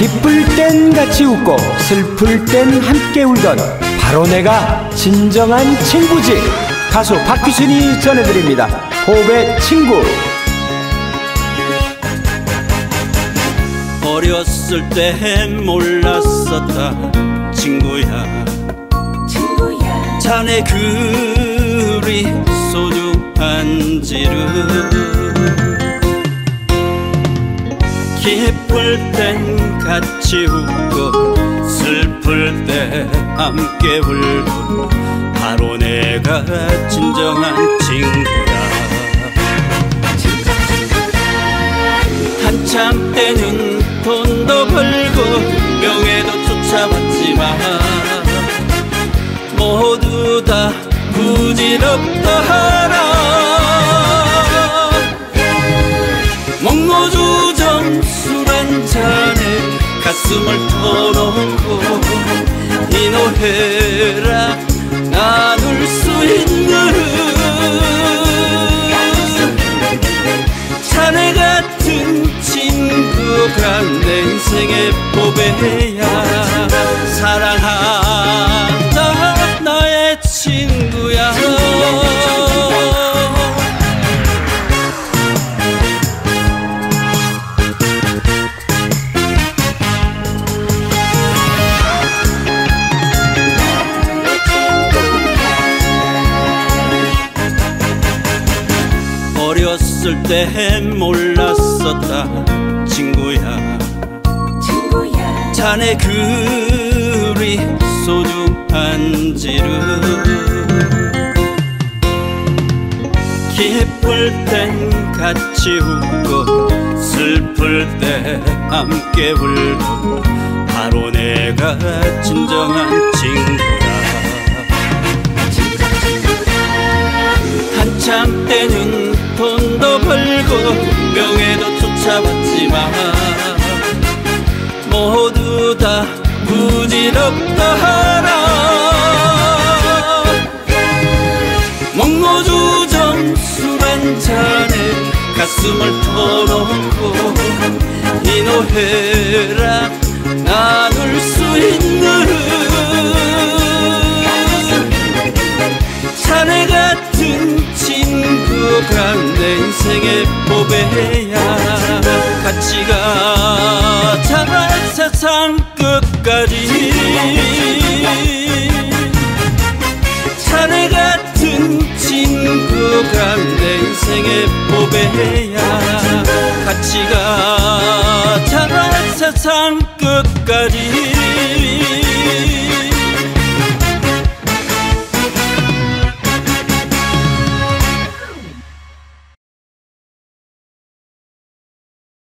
기쁠 땐 같이 웃고 슬플 땐 함께 울던 바로 내가 진정한 친구지. 가수 박규순이 전해드립니다. 호흡의 친구. 어렸을 땐 몰랐었다 친구야, 친구야. 자네 그리 소중한지를. 기쁠 땐 같이 웃고 슬플 때 함께 울고 바로 내가 진정한 친구야. 한참 때는 돈도 벌고 명예도 쫓아왔지만 모두 다 부질없더라. 먹노주정 술 한잔에 가슴을 터놓고 이 노래라 나눌 수 있는 자네 같은 친구가 내 인생의 보배야. 사랑한다 나의 친구야. 어렸을 땐 몰랐었다 친구야, 친구야. 자네 그리 소중한지를. 기쁠 땐 같이 웃고 슬플 때 함께 울고 바로 내가 진정한 친구야. 한참 때는 돈도 벌고 명예도 쫓아왔지만 모두 다 부질없더라. 먹노주정 술 한잔에 가슴을 터놓고 이 노래라 나눌 수 있는 자네 같은 친구가 내 인생의 보배야. 같이 가자 세상 끝까지. 자네 같은 친구가 내 인생의 보배야. 같이 가자 세상 끝까지.